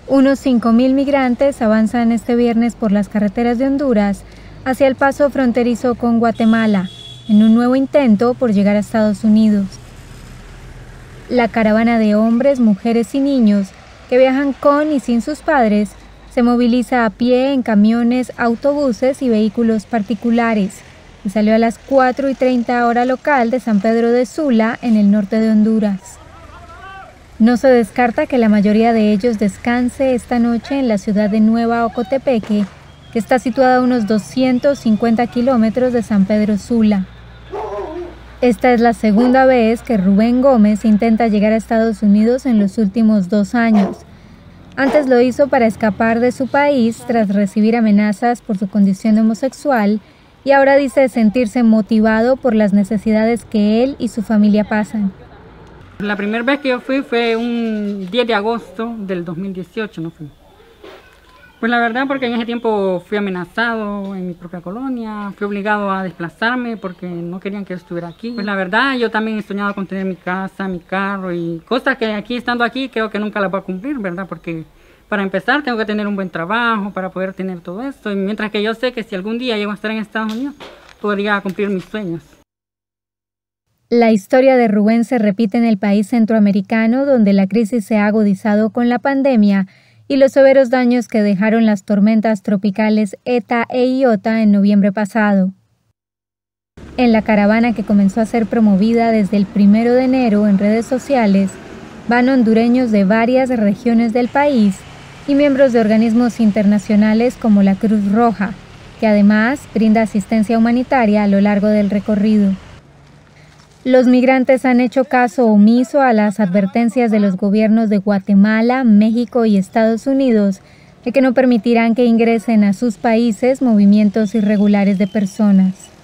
Unos 5.000 migrantes avanzan este viernes por las carreteras de Honduras hacia el paso fronterizo con Guatemala, en un nuevo intento por llegar a Estados Unidos. La caravana de hombres, mujeres y niños que viajan con y sin sus padres se moviliza a pie en camiones, autobuses y vehículos particulares y salió a las 4:30 hora local de San Pedro de Sula, en el norte de Honduras. No se descarta que la mayoría de ellos descanse esta noche en la ciudad de Nueva Ocotepeque, que está situada a unos 250 kilómetros de San Pedro Sula. Esta es la segunda vez que Rubén Gómez intenta llegar a Estados Unidos en los últimos 2 años. Antes lo hizo para escapar de su país tras recibir amenazas por su condición de homosexual y ahora dice sentirse motivado por las necesidades que él y su familia pasan. La primera vez que yo fui fue un 10 de agosto del 2018, no fui. Pues la verdad, porque en ese tiempo fui amenazado en mi propia colonia, fui obligado a desplazarme porque no querían que yo estuviera aquí. Pues la verdad, yo también he soñado con tener mi casa, mi carro y cosas que aquí, estando aquí, creo que nunca las voy a cumplir, ¿verdad? Porque para empezar tengo que tener un buen trabajo para poder tener todo esto. Y mientras que yo sé que si algún día llego a estar en Estados Unidos, podría cumplir mis sueños. La historia de Rubén se repite en el país centroamericano, donde la crisis se ha agudizado con la pandemia y los severos daños que dejaron las tormentas tropicales ETA e IOTA en noviembre pasado. En la caravana, que comenzó a ser promovida desde el 1 de enero en redes sociales, van hondureños de varias regiones del país y miembros de organismos internacionales como la Cruz Roja, que además brinda asistencia humanitaria a lo largo del recorrido. Los migrantes han hecho caso omiso a las advertencias de los gobiernos de Guatemala, México y Estados Unidos de que no permitirán que ingresen a sus países movimientos irregulares de personas.